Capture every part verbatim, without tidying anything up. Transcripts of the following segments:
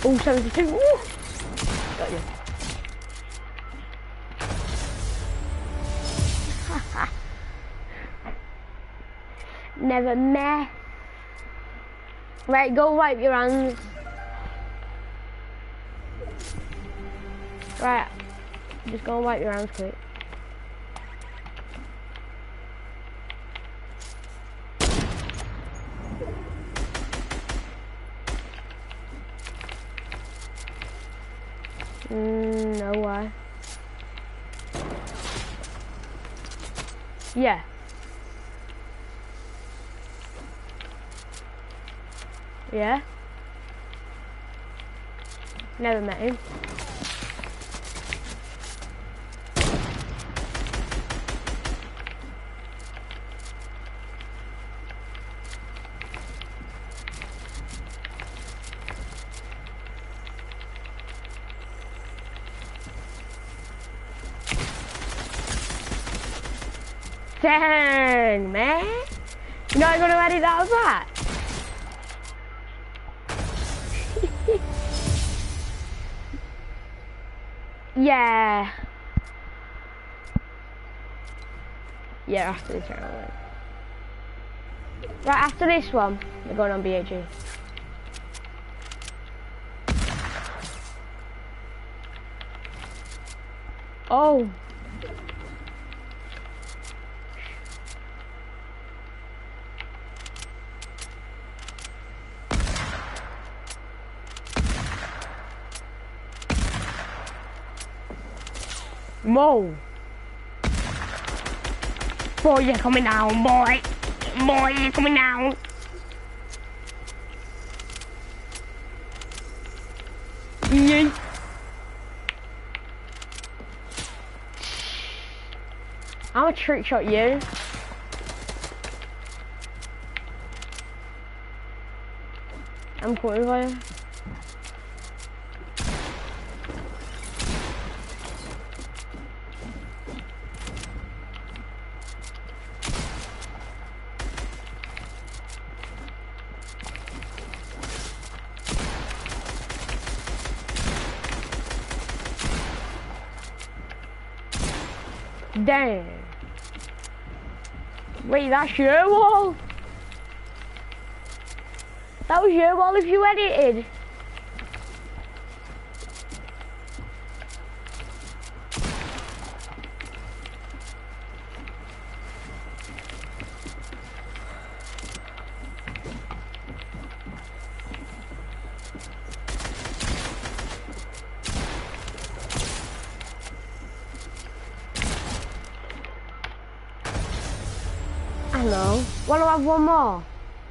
Oh, seventy-two. Woo! Got you. Never meh. Right, go wipe your hands. Right, just go and wipe your hands quick. Mm, no, why? Yeah. Yeah? Never met him. Dang, man. You're not gonna edit that as that? Yeah. Yeah, after this round. Right, after this one, we're going on B H G. Oh. Mo. Boy, you're coming down, boy. Boy, you're coming down. Yeet. I'm a trick shot you. I'm coming for you. Damn. Wait, that's your wall? That was your wall if you edited. Hello. Wanna have one more?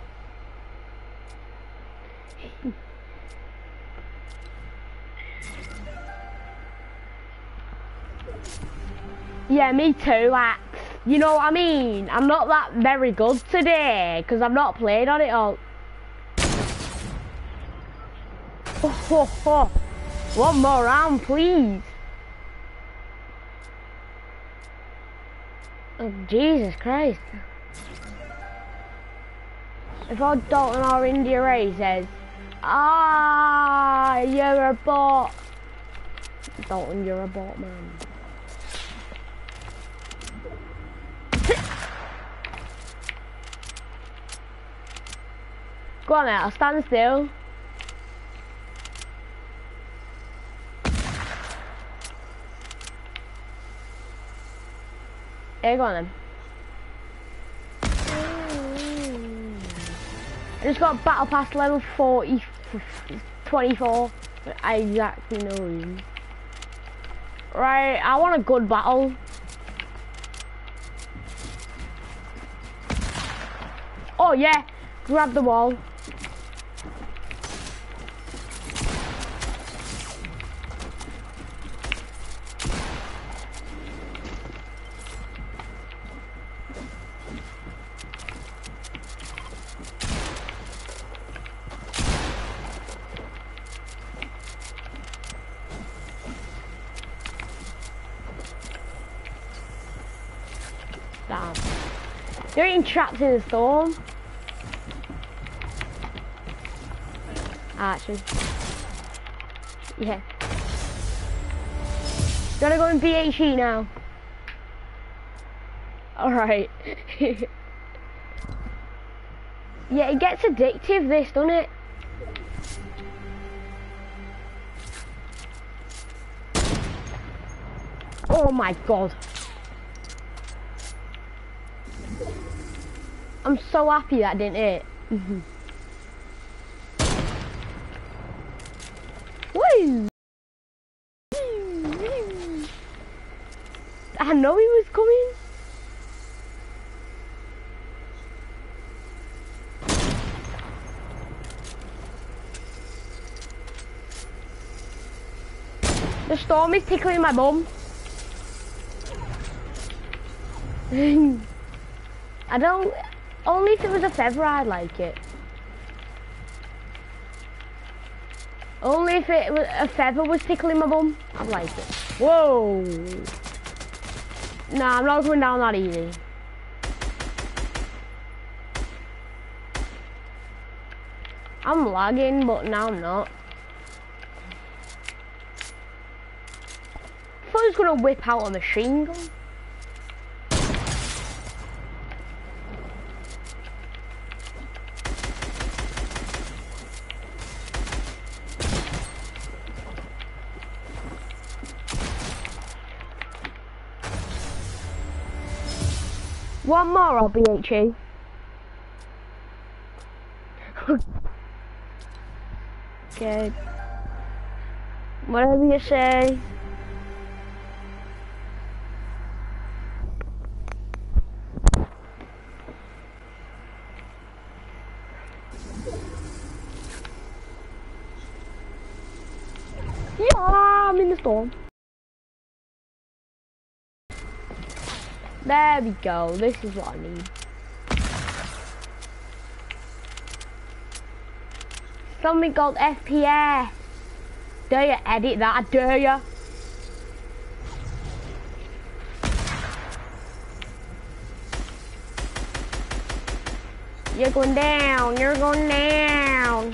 Yeah, me too, Axe. You know what I mean? I'm not that very good today, because I've not played on it all. Oh, oh, oh. One more round, please. Oh, Jesus Christ. If our Dalton or India Ray says, ah, you're a bot. Dalton, you're a bot, man. Go on, mate, I'll stand still. Yeah, go on then. I just got battle pass level forty, twenty-four, for exactly no reason. Right, I want a good battle. Oh yeah, grab the wall. Damn. You're getting trapped in the storm. Actually. Yeah. Gotta go in B H E now. Alright. Yeah, it gets addictive, this, doesn't it? Oh my god. I'm so happy that didn't hit. Woo! I know he was coming. The storm is tickling my bum. I don't, only if it was a feather I'd like it. Only if it was, a feather was tickling my bum, I'd like it. Whoa! Nah, I'm not going down that easy. I'm lagging, but now I'm not. I thought I was gonna whip out a machine gun. One more, or B H E. Okay. Whatever you say. Yeah, I'm in the storm. There we go, this is what I need. Something called F P S. Dare you edit that, I dare you. You're going down, you're going down.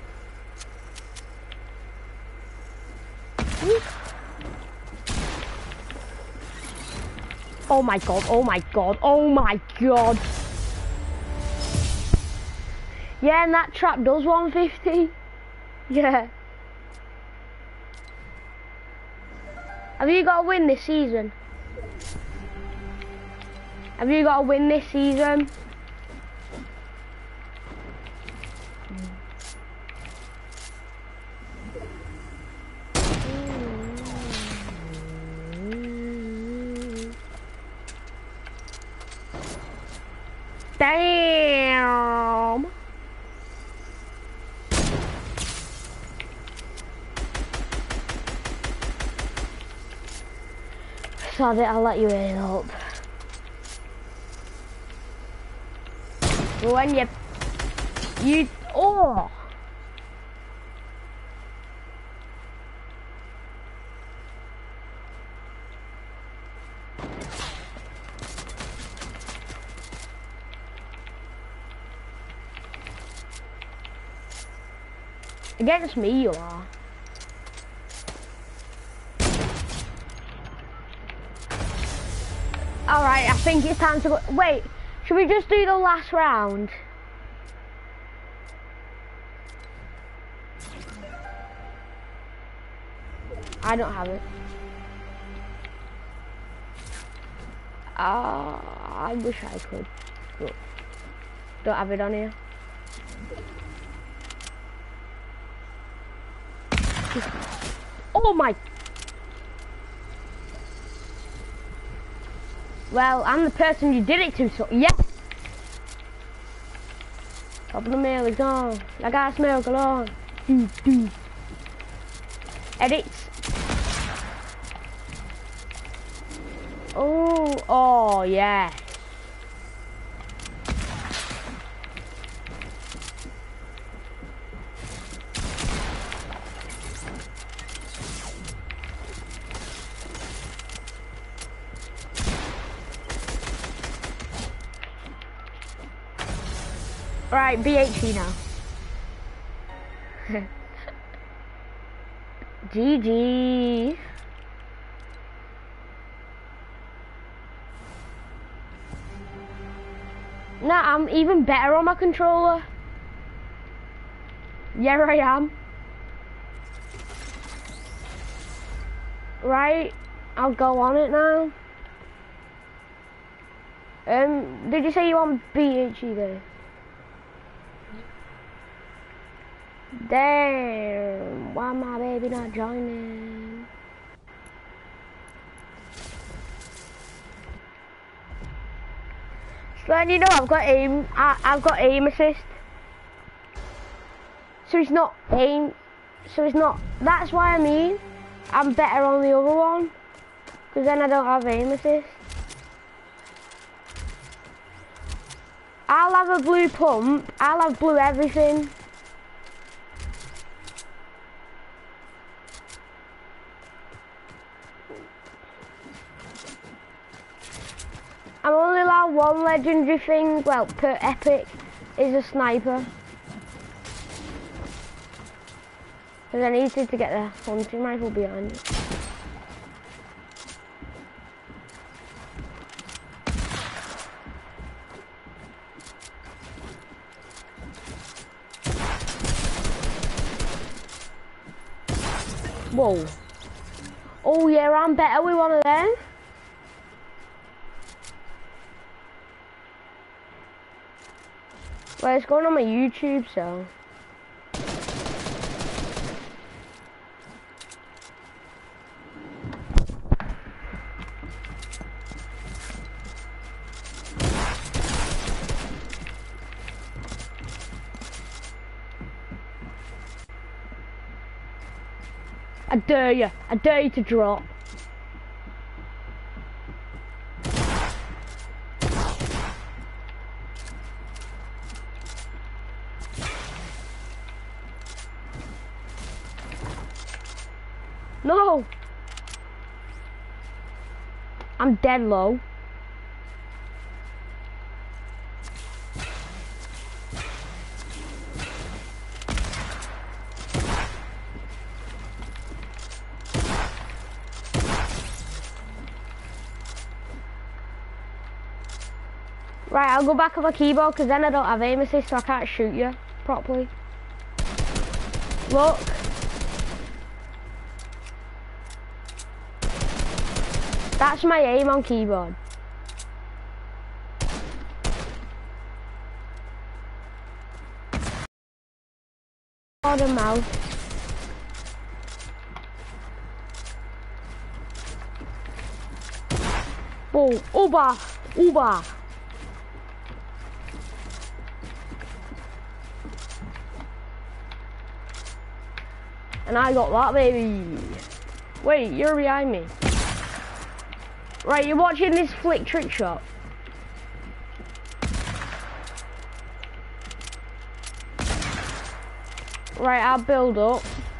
Oh my god, oh my god, oh my god. Yeah, and that trap does one fifty. Yeah. Have you got to win this season? Have you got to win this season? Damn! Sod it, I'll let you in up. When you... You... Oh! Against me, you are. Alright, I think it's time to go. Wait, should we just do the last round? I don't have it. Ah, uh, I wish I could. But don't have it on here. Oh my! Well, I'm the person you did it to, so yes! Top of the mail is gone. I got smell galore. Do, do. Edits. Oh, oh, yeah. Right, B H E now. G G. Nah, I'm even better on my controller. Yeah, I am. Right, I'll go on it now. Um, did you say you want B H E there? Damn, why my baby not joining? So then you know I've got aim, I, I've got aim assist. So it's not aim, so it's not, that's why I mean, I'm better on the other one. Because then I don't have aim assist. I'll have a blue pump, I'll have blue everything. I'm only allowed one legendary thing, well, per epic, is a sniper. Because I needed to get the hunting rifle behind it. Whoa. Oh yeah, I'm better with one of them. Well, it's going on my YouTube, so. I dare you, I dare you to drop. No! I'm dead low. Right, I'll go back on my keyboard because then I don't have aim assist, so I can't shoot you properly. Look. That's my aim on keyboard. Oh, the mouse. Oh, Uber, Uber. And I got that, baby. Wait, you're behind me. Right, you're watching this flick trick shot. Right, I'll build up.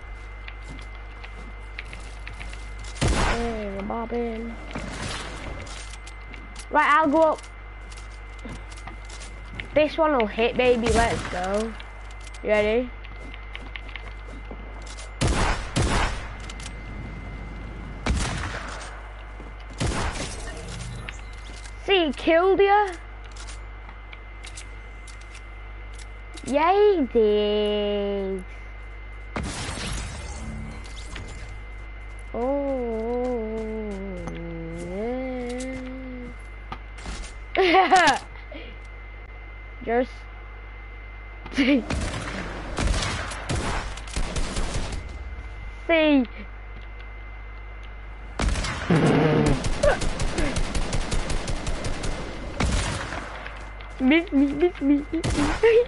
Hey, bobbing. Right, I'll go up. This one will hit, baby. Let's go. You ready? See, he killed you. Yeah, he did. Oh, yeah. Just see. Miss me, miss me, miss me.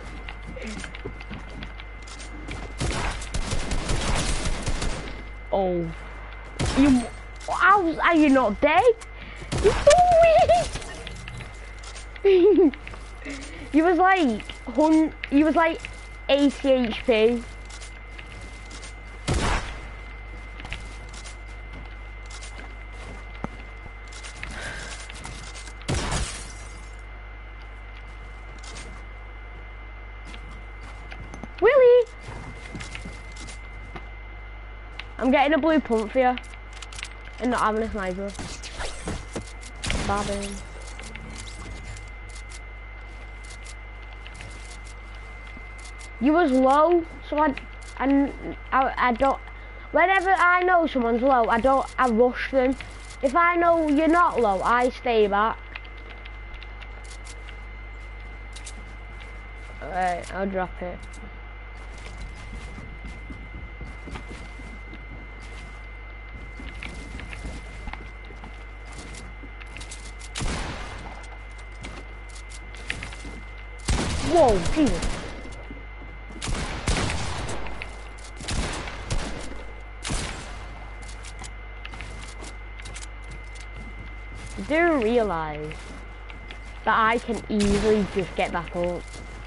Oh, you, how are you not dead? You're so weak. You was like, hun, you was like eighty H P. I'm getting a blue pump for you. And not having a sniper. Bobbing. You was low, so I, I, I, I don't, whenever I know someone's low, I don't, I rush them. If I know you're not low, I stay back. Alright, I'll drop it. Whoa, Jesus. I do realise that I can easily just get back up.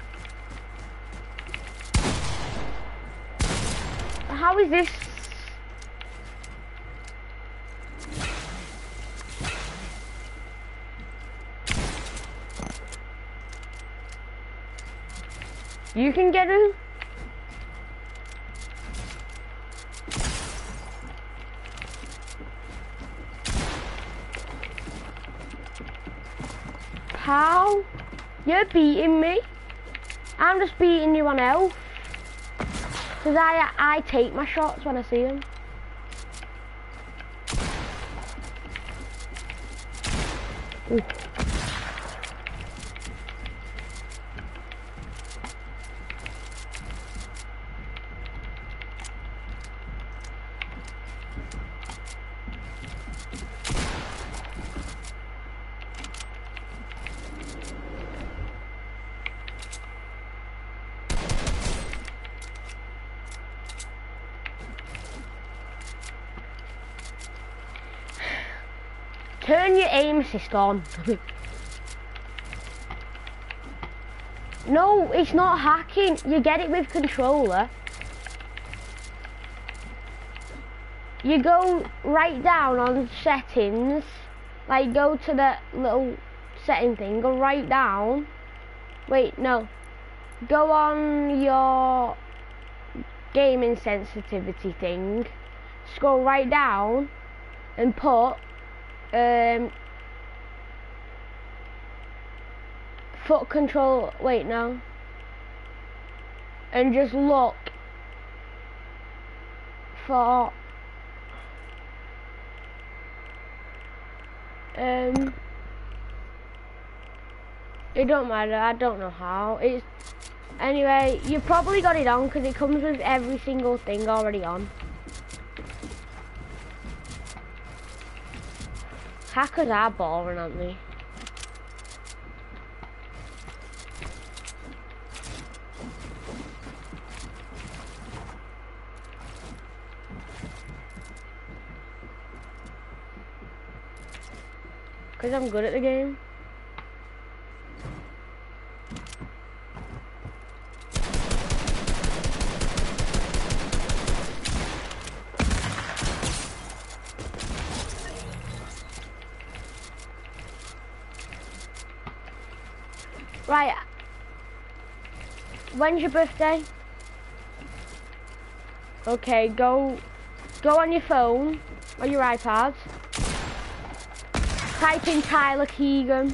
How is this? You can get him? How? You're beating me. I'm just beating you on health. Cause I I take my shots when I see them. Ooh. Turn your aim assist on. No, it's not hacking. You get it with controller. You go right down on settings, like go to the little setting thing, go right down. Wait, no. Go on your gaming sensitivity thing, scroll right down and put Um, foot control, wait no, and just look for, um, it don't matter, I don't know how, it's, anyway, you probably got it on because it comes with every single thing already on. Hackers are boring, aren't they? Because I'm good at the game. Right, when's your birthday? Okay, go go on your phone or your iPad. Type in Tyler Keegan.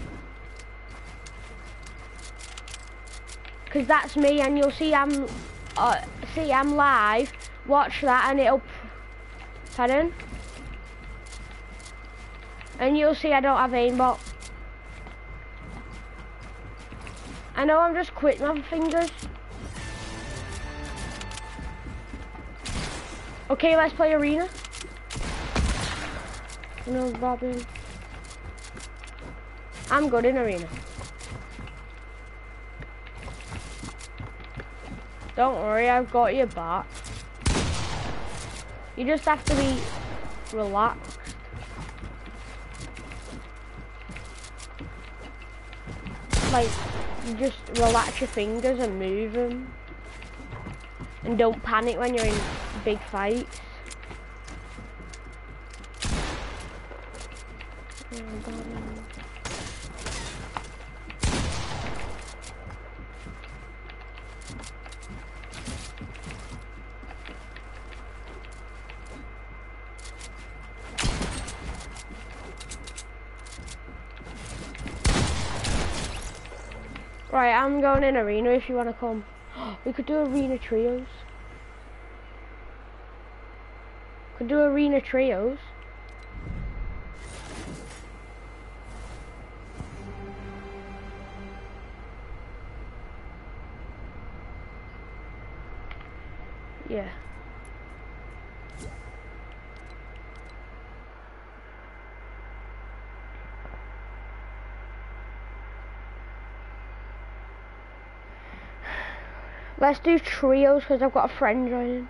Cause that's me, and you'll see I'm uh, see I'm live. Watch that, and it'll pardon. And you'll see I don't have aimbot. I know I'm just quitting my fingers. Okay, let's play arena. No problem. I'm good in arena. Don't worry, I've got your back. You just have to be relaxed. Like, you just relax your fingers and move them. And don't panic when you're in big fights. Oh God. Right, I'm going in arena if you want to come. We could do arena trios. Could do arena trios. Yeah. Let's do trios because I've got a friend joining.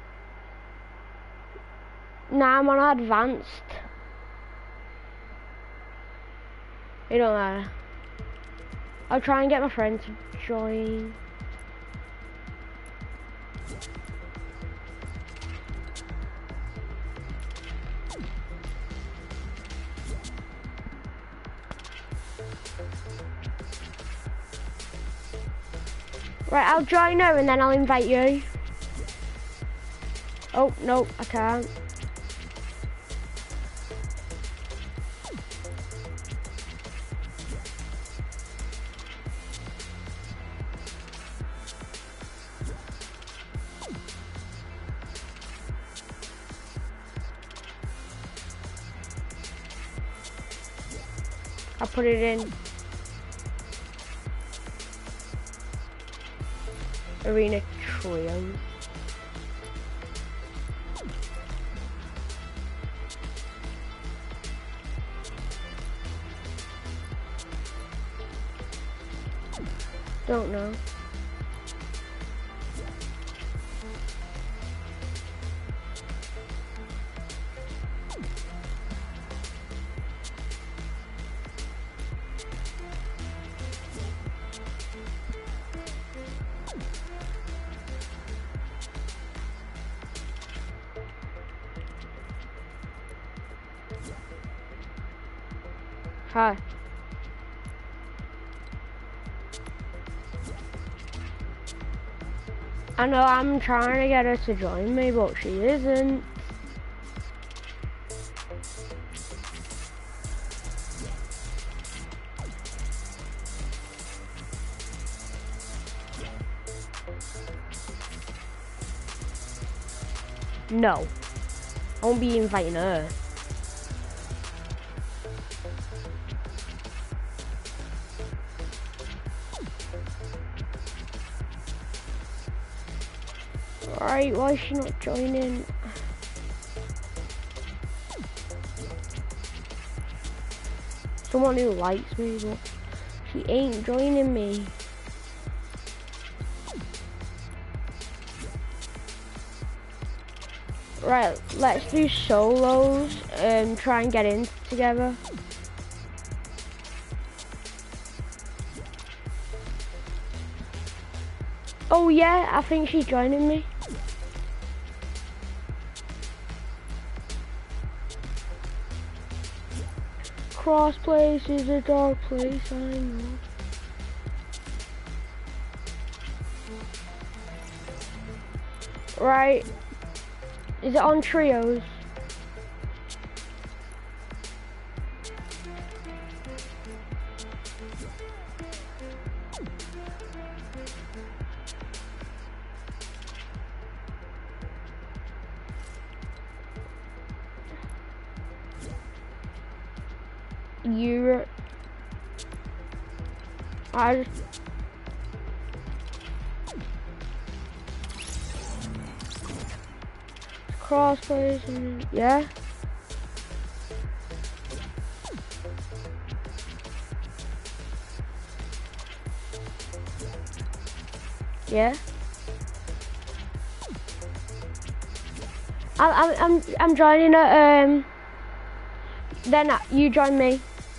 Nah, I'm on advanced. It don't matter. I'll try and get my friend to join. Right, I'll join her and then I'll invite you. Oh, no, I can't. I'll put it in. Arena trio. Don't know. Hi. I know I'm trying to get her to join me, but she isn't. No. I won't be inviting her. Alright, why is she not joining? Someone who likes me, but she ain't joining me. Right, let's do solos and try and get in together. Oh yeah, I think she's joining me. Cross place is a dark place, I know. Right. Is it on trios? Europe. I just cross plays and yeah. Yeah. I'm I'm I'm I'm joining it. Um. Then you join me.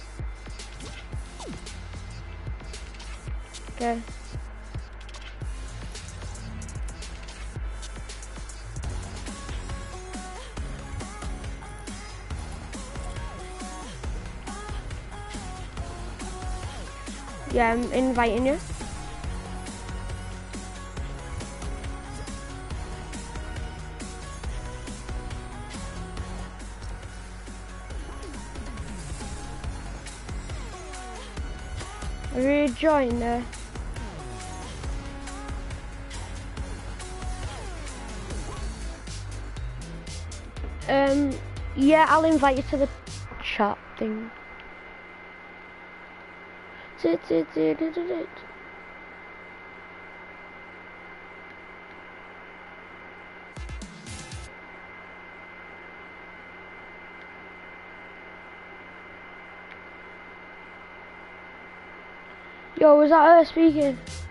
Okay. Yeah, I'm inviting you. Are you joining there? Um, yeah, I'll invite you to the chat thing. Yo, was that her speaking?